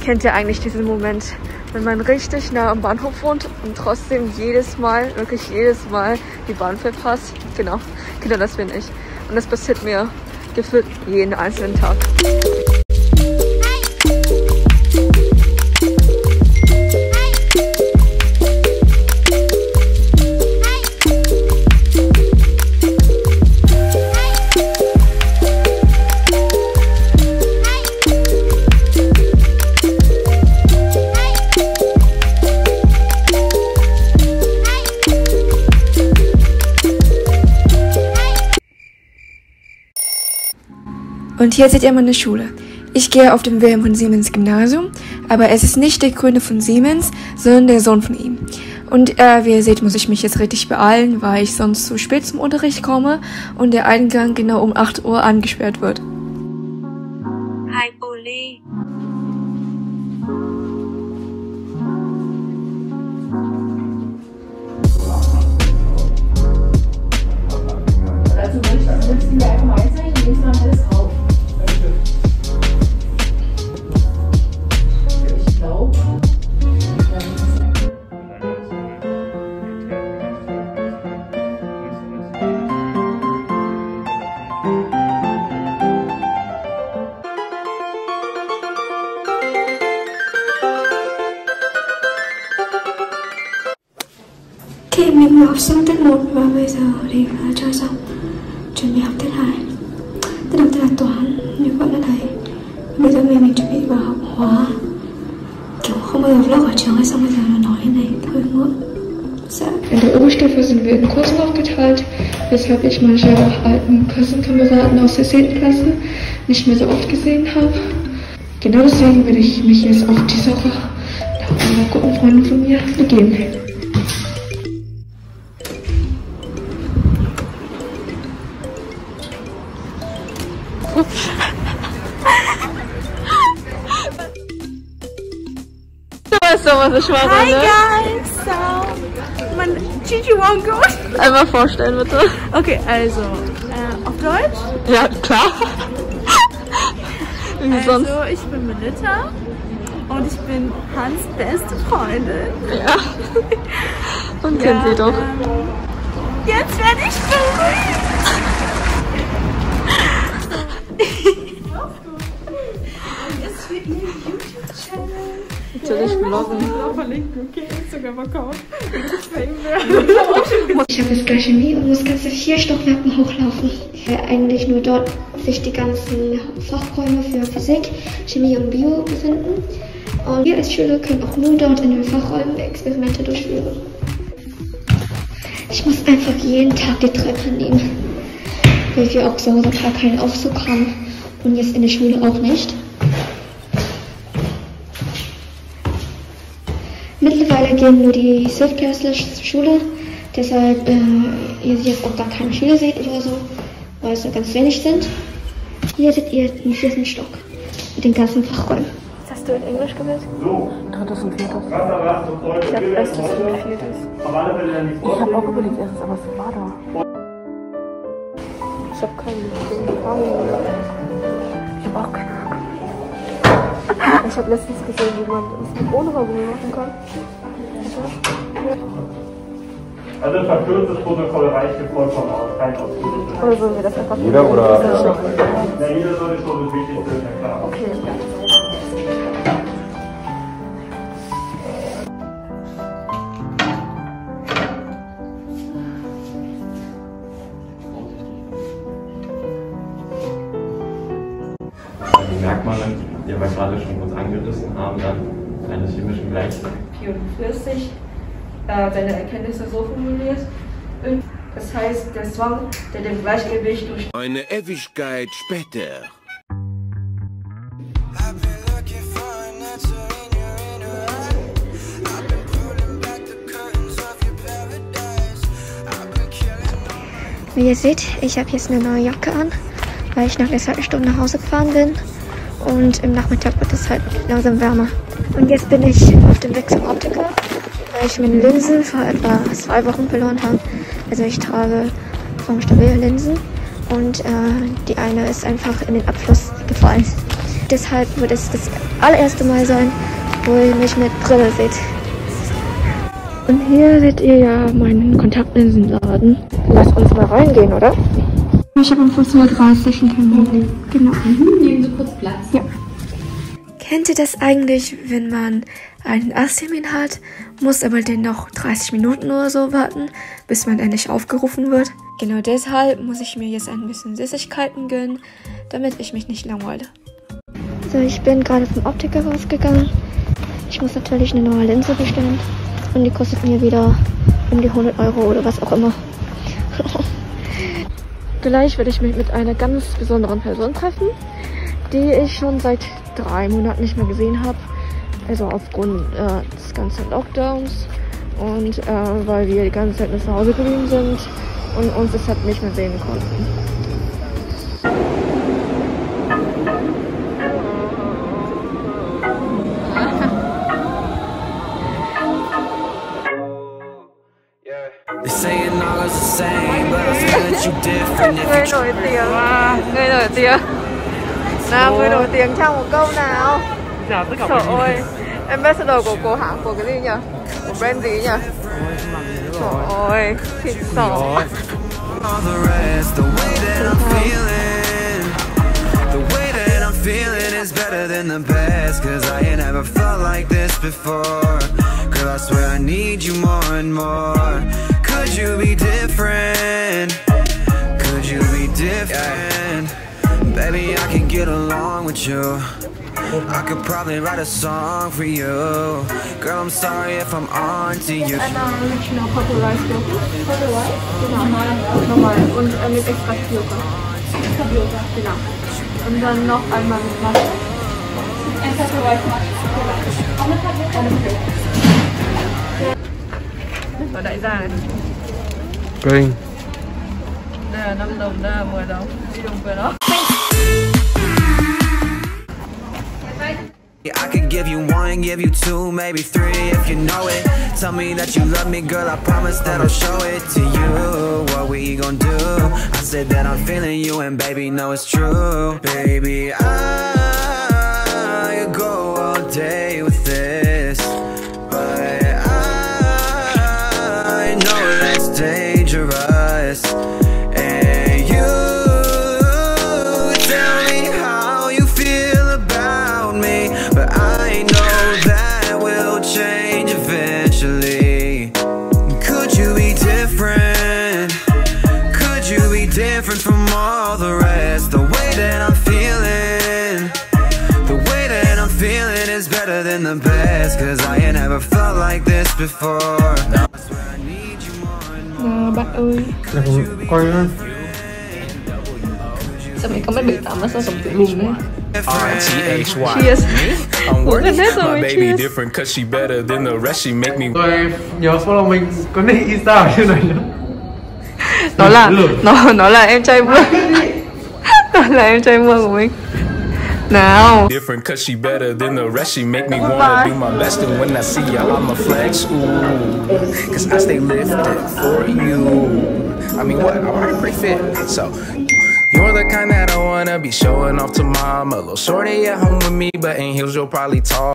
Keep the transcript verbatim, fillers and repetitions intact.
Kennt ihr eigentlich diesen Moment, wenn man richtig nah am Bahnhof wohnt und trotzdem jedes Mal, wirklich jedes Mal die Bahn verpasst? Genau, genau das bin ich. Und das passiert mir gefühlt jeden einzelnen Tag. Und hier seht ihr meine Schule. Ich gehe auf dem Wilhelm von Siemens Gymnasium, aber es ist nicht der Gründer von Siemens, sondern der Sohn von ihm. Und äh, wie ihr seht, muss ich mich jetzt richtig beeilen, weil ich sonst zu spät zum Unterricht komme und der Eingang genau um acht Uhr angesperrt wird. Hi, Uli. Also willst du mir einfach mal einzeichnen, du nimmst dann alles rauf. Ich glaube. Khi mình học xong tiết một và bây giờ thì chơi xong, chuẩn bị học tiết hai. Tiết đầu tiên là toán, như các bạn đã thấy. Bây giờ mình, mình chuẩn bị vào học hóa. Kiểu không bao giờ vlog ở trường hay xong bây giờ là nói này hơi muộn. In der Oberstufe sind wir in Kursen aufgeteilt, weshalb ich manche alten Klassenkameraden aus der zehnten Klasse nicht mehr so oft gesehen habe. Genau deswegen will ich mich jetzt auf die Suche nach einer guten Freundin von mir begeben. Du weißt doch, was ich mache, Hi ne? guys! So, mein Gigi won't go. Einmal vorstellen, bitte. Okay, also, äh, auf Deutsch? Ja, klar. Wie Also, sonst? ich bin Melita und ich bin Hans' beste Freundin. Ja. Und kennt sie doch. Ähm, jetzt werde ich berühmt! Jetzt für ihr YouTube-Channel. Natürlich vloggen. Verlinken, okay, Instagram-Account. Ich habe jetzt gleich Chemie und muss ganze vier Stockwerken hochlaufen. Ja, eigentlich nur dort sich die ganzen Fachräume für Physik, Chemie und Bio befinden. Und wir als Schüler können auch nur dort in den Fachräumen Experimente durchführen. Ich muss einfach jeden Tag die Treppe nehmen, weil wir auch so Tag keinen Aufzug haben und jetzt in der Schule auch nicht. Mittlerweile gehen nur die Zwölftklässler zur Schule, deshalb äh, ihr jetzt auch gar keine Schüler seht oder so, weil es so ganz wenig sind. Hier seht ihr den vierten Stock mit den ganzen Fachräumen. Was hast du in Englisch gewählt? So. Drittes und viertes. Was erwartet uns heute? Ich habe erstes und viertes. Auf alle Fälle dann die Ich habe auch überlegt, erstes, aber was war da? Ich habe keine Ahnung. Ich habe auch keine Ahnung. Ich habe letztens gesehen, wie man das ohne Ragout machen kann. Also ein verkürztes Protokoll reicht hier vollkommen aus, kein ausführliches. Oder sollen wir das einfach... Jeder oder? Ja, jeder sollte schon das Wichtigste, ja klar. Okay. Die Merkmale, die wir gerade schon kurz angerissen haben, dann eines chemischen Gleichgewichts. vierundvierzig äh, seine Erkenntnisse so formuliert. Das heißt, der Zwang, der dem Gleichgewicht durch Eine Ewigkeit später. Wie ihr seht, ich habe jetzt eine neue Jacke an, weil ich nach der zweiten Stunde nach Hause gefahren bin. Und im Nachmittag wird es halt langsam wärmer. Und jetzt bin ich auf dem Weg zum Optiker, weil ich meine Linsen vor etwa zwei Wochen verloren habe. Also ich trage vom Stabile Linsen und äh, die eine ist einfach in den Abfluss gefallen. Deshalb wird es das allererste Mal sein, wo ihr mich mit Brille seht. Und hier seht ihr ja meinen Kontaktlinsenladen. Lass uns mal reingehen, oder? Ich habe um fünfzehn Uhr dreißig einen Termin. Genau. Nehmen Sie kurz Platz. Ja. Kennt ihr das eigentlich, wenn man einen Arzttermin hat, muss aber dennoch dreißig Minuten oder so warten, bis man endlich aufgerufen wird? Genau deshalb muss ich mir jetzt ein bisschen Süßigkeiten gönnen, damit ich mich nicht langweile. So, ich bin gerade vom Optiker rausgegangen. Ich muss natürlich eine neue Linse bestellen und die kostet mir wieder um die hundert Euro oder was auch immer. Gleich werde ich mich mit einer ganz besonderen Person treffen, die ich schon seit drei Monaten nicht mehr gesehen habe. Also aufgrund äh, des ganzen Lockdowns und äh, weil wir die ganze Zeit zu Hause geblieben sind und uns deshalb nicht mehr sehen konnten. They're saying all is the same, but I feel that you different if Người nổi tiếng, người nổi tiếng. Nào, người nổi tiếng trong một câu nào. Trời ơi, ambassador của của hãng của cái gì nhỉ? Của brand gì nhỉ? Trời ơi, thịt sò. all the rest. The way that I'm feeling, the way that I'm feeling is better than the best. Cause I ain't never felt like this before. Girl, I swear I need you more and more. Could you be different? Could you be different? Baby, I can get along with you. I could probably write a song for you. Girl, I'm sorry if I'm on to you. Eine mit noch Copyright Copyright? Genau. Normal. Und äh, mit extra Yoga. Extra Yoga, genau. Und dann noch einmal mit Masche. Extra Copyright Masche. Genau. Auch mit Masche. Đây là đại gia này. Kinh. Đây là năm đồng, đây là mười đồng. Đi đồng về đó. I could give you one, give you two, maybe three if you know it. Tell me that you love me, girl, I promise that I'll show it to you. What we gon' do? I said that I'm feeling you and baby, know it's true. Baby, I could go all day with this, but I know that's dangerous. And you tell me how you feel about me, but I know that will change eventually. Could you be different? Could you be different from all the rest? The way that I'm feeling, the way that I'm feeling is better than the best. Cause I ain't never felt like this before. I swear I need you more and more. Bạn ơi, Là cũng coi nữa. sao mày không biết bị tắm mà sao sống tự lùn đấy? R T H Y. Cheers. I'm Ủa, working. cái My rồi, baby cheers. different cause she better than the rest. She make me. Rồi nhớ follow mình có nick Insta ở trên này nữa. Nó là nó nó là em trai mưa. Nó là em trai mưa của mình. Nào. Different cause she better than the rest. She make me wanna do my best. And when I see y'all, I'ma flex. Ooh, cause I stay lifted for you. I mean, what? I'm already pretty fit. So, you're the kind that I wanna be showing off to mama. Little shorty at home with me, but in heels, you'll probably talk.